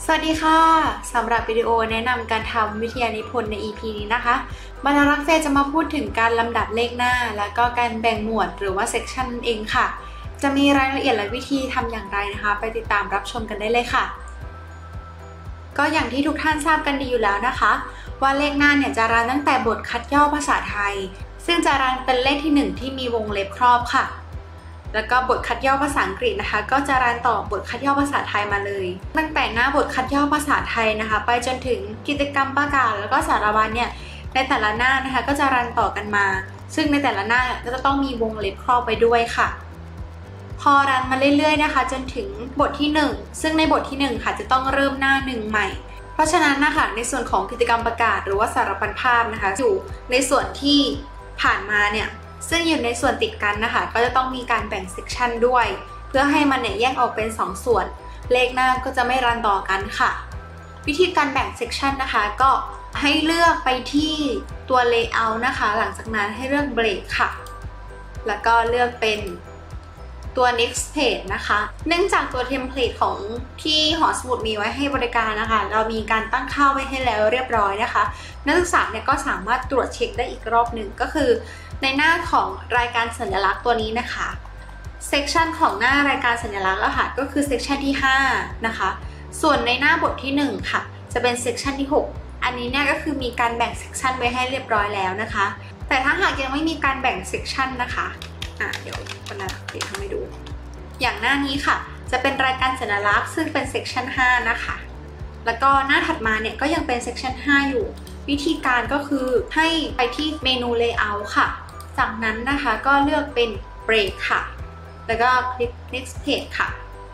สวัสดีค่ะสำหรับวิดีโอแนะนำการทำวิทยานิพนธ์ใน EP นี้นะคะบรรณารักษ์เฟย์จะมาพูดถึงการลำดับเลขหน้าแล้วก็การแบ่งหมวดหรือว่าเซกชันนั่นเองค่ะจะมีรายละเอียดและวิธีทำอย่างไรนะคะไปติดตามรับชมกันได้เลยค่ะก็อย่างที่ทุกท่านทราบกันดีอยู่แล้วนะคะว่าเลขหน้าเนี่ยจะรันตั้งแต่บทคัดย่อภาษาไทยซึ่งจะรันเป็นเลขที่1ที่มีวงเล็บครอบค่ะแล้วก็บทคัดย่อภาษาอังกฤษนะคะก็จะรันต่อบทคัดย่อภาษาไทยมาเลยตั้งแต่หน้าบทคัดย่อภาษาไทยนะคะไปจนถึงกิจกรรมประกาศแล้วก็สารบัญเนี่ยในแต่ละหน้านะคะก็จะรันต่อกันมาซึ่งในแต่ละหน้าก็จะต้องมีวงเล็บครอบไปด้วยค่ะพอรันมาเรื่อยๆนะคะจนถึงบทที่1ซึ่งในบทที่1ค่ะจะต้องเริ่มหน้า1ใหม่เพราะฉะนั้นนะคะในส่วนของกิจกรรมประกาศหรือว่าสารพันภาพนะคะอยู่ในส่วนที่ผ่านมาเนี่ยซึ่งอยู่ในส่วนติดกันนะคะก็จะต้องมีการแบ่งเซกชันด้วยเพื่อให้มันเนี่ยแยกออกเป็น2ส่วนเลขหน้าก็จะไม่รันต่อกันค่ะวิธีการแบ่งเซกชันนะคะก็ให้เลือกไปที่ตัว layout นะคะหลังจากนั้นให้เลือก break ค่ะแล้วก็เลือกเป็นตัว next page นะคะเนื่องจากตัวเทมเพลตของที่หอสมุดมีไว้ให้บริการนะคะเรามีการตั้งค่าไว้ให้แล้วเรียบร้อยนะคะนักศึกษาเนี่ยก็สามารถตรวจเช็คได้อีกรอบหนึ่งก็คือในหน้าของรายการสัญลักษณ์ตัวนี้นะคะเซกชันของหน้ารายการสัญลักษณ์ค่ะก็คือเซกชันที่5นะคะส่วนในหน้าบทที่1ค่ะจะเป็นเซกชันที่6อันนี้เนี่ยก็คือมีการแบ่งเซกชันไว้ให้เรียบร้อยแล้วนะคะแต่ถ้าหากยังไม่มีการแบ่งเซกชันนะคะเดี๋ยวคนละเดี๋ยวทำให้ดูอย่างหน้านี้ค่ะจะเป็นรายการสัญลักษณ์ซึ่งเป็นเซกชัน5นะคะแล้วก็หน้าถัดมาเนี่ยก็ยังเป็นเซกชัน5อยู่วิธีการก็คือให้ไปที่เมนู layout ค่ะจากนั้นนะคะก็เลือกเป็น break ค่ะแล้วก็คลิก next page ค่ะ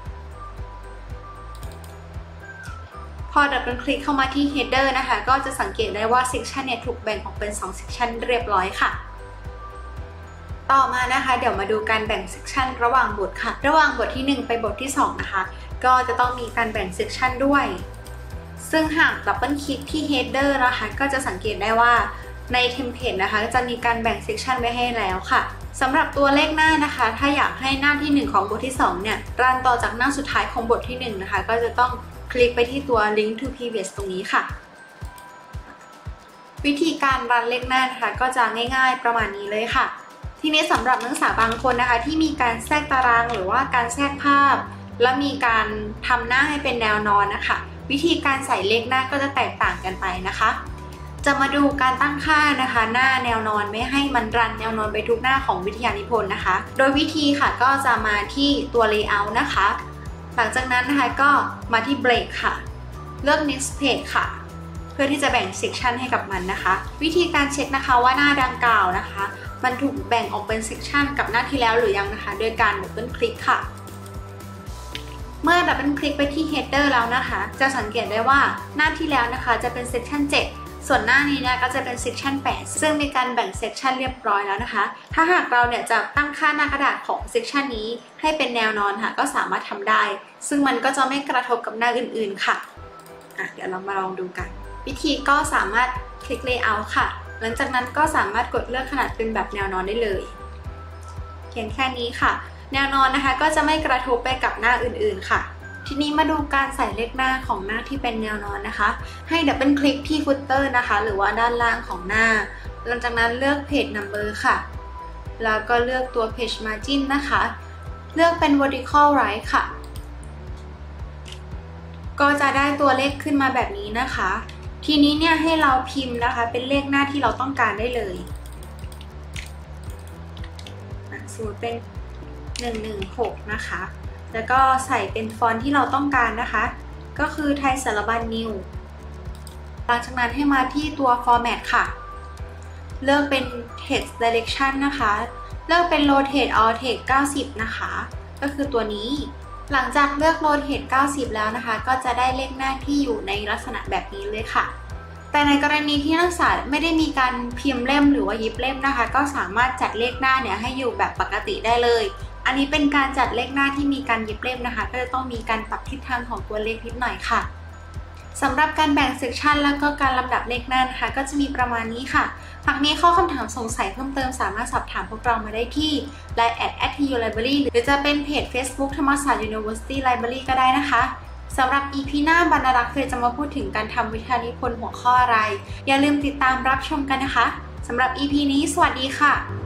พอดับเบิลคลิกเข้ามาที่ header นะคะก็จะสังเกตได้ว่า section เนี่ยถูกแบ่งออกเป็น2 section เรียบร้อยค่ะต่อมานะคะเดี๋ยวมาดูการแบ่ง section ระหว่างบทค่ะระหว่างบทที่1ไปบทที่2นะคะก็จะต้องมีการแบ่ง section ด้วยซึ่งหากดับเบิลคลิกที่ header นะคะก็จะสังเกตได้ว่าในเทมเพลตนะคะจะมีการแบ่งเซกชันไว้ให้แล้วค่ะสำหรับตัวเลขหน้านะคะถ้าอยากให้หน้าที่1ของบทที่2เนี่ยรันต่อจากหน้าสุดท้ายของบทที่1นะคะก็จะต้องคลิกไปที่ตัว link to previous ตรงนี้ค่ะวิธีการรันเลขหน้านะคะก็จะง่ายๆประมาณนี้เลยค่ะทีนี้สำหรับนักศึกษาบางคนนะคะที่มีการแทรกตารางหรือว่าการแทรกภาพและมีการทำหน้าให้เป็นแนวนอนนะคะวิธีการใส่เลขหน้าก็จะแตกต่างกันไปนะคะจะมาดูการตั้งค่านะคะหน้าแนวนอนไม่ให้มันรันแนวนอนไปทุกหน้าของวิทยานิพนธ์นะคะโดยวิธีค่ะก็จะมาที่ตัว layout นะคะหลังจากนั้นนะคะก็มาที่ break ค่ะเลือก next page ค่ะเพื่อที่จะแบ่ง section ให้กับมันนะคะวิธีการเช็คนะคะว่าหน้าดังกล่าวนะคะมันถูกแบ่งออกเป็น section กับหน้าที่แล้วหรือยังนะคะโดยการดับเบิลคลิกค่ะเมื่อดับเบิลคลิกไปที่ header แล้วนะคะจะสังเกตได้ว่าหน้าที่แล้วนะคะจะเป็น section 7ส่วนหน้านี้เนี่ยก็จะเป็น section 8ซึ่งมีการแบ่ง section เรียบร้อยแล้วนะคะถ้าหากเราเนี่ยจะตั้งค่าหน้ากระดาษของ section นี้ให้เป็นแนวนอนค่ะก็สามารถทำได้ซึ่งมันก็จะไม่กระทบกับหน้าอื่นๆค่ะเดี๋ยวเรามาลองดูกันวิธีก็สามารถคลิก layout ค่ะหลังจากนั้นก็สามารถกดเลือกขนาดเป็นแบบแนวนอนได้เลยเพียงแค่นี้ค่ะแนวนอนนะคะก็จะไม่กระทบไปกับหน้าอื่นๆค่ะทีนี้มาดูการใส่เลขหน้าของหน้าที่เป็นแนวนอนนะคะให้ดับเบิลคลิกที่ฟุตเตอร์นะคะหรือว่าด้านล่างของหน้าหลังจากนั้นเลือก page number ค่ะแล้วก็เลือกตัว page margin นะคะเลือกเป็น vertical right ค่ะก็จะได้ตัวเลขขึ้นมาแบบนี้นะคะทีนี้เนี่ยให้เราพิมพ์นะคะเป็นเลขหน้าที่เราต้องการได้เลยสมมติเป็น116นะคะแล้วก็ใส่เป็นฟอนต์ที่เราต้องการนะคะก็คือไทยสารบัญ New หลังจากนั้นให้มาที่ตัว Format ค่ะเลือกเป็น Text Direction นะคะเลือกเป็น Rotate All Text 90นะคะก็คือตัวนี้หลังจากเลือก Rotate 90แล้วนะคะก็จะได้เลขหน้าที่อยู่ในลักษณะแบบนี้เลยค่ะแต่ในกรณีที่นักศึกษาไม่ได้มีการพิมพ์เล่มหรือว่ายิบเล่มนะคะก็สามารถจัดเลขหน้าเนี่ยให้อยู่แบบปกติได้เลยอันนี้เป็นการจัดเลขหน้าที่มีการยิบเล่มนะคะก็จะต้องมีการปรับทิศทางของตัวเลขนิดหน่อยค่ะสำหรับการแบ่งเซกชันแล้วก็การลำดับเลขหน้านะคะก็จะมีประมาณนี้ค่ะหากมีข้อคำถามสงสัยเพิ่มเติมสามารถสอบถามพวกเรามาได้ที่ line@tu library หรือจะเป็นเพจ Facebook ธรรมศาสตร์ University Library ก็ได้นะคะสำหรับ EP หน้าบรรณารักษ์เฟย์จะมาพูดถึงการทำวิทยานิพนธ์หัวข้ออะไรอย่าลืมติดตามรับชมกันนะคะสำหรับ EP นี้สวัสดีค่ะ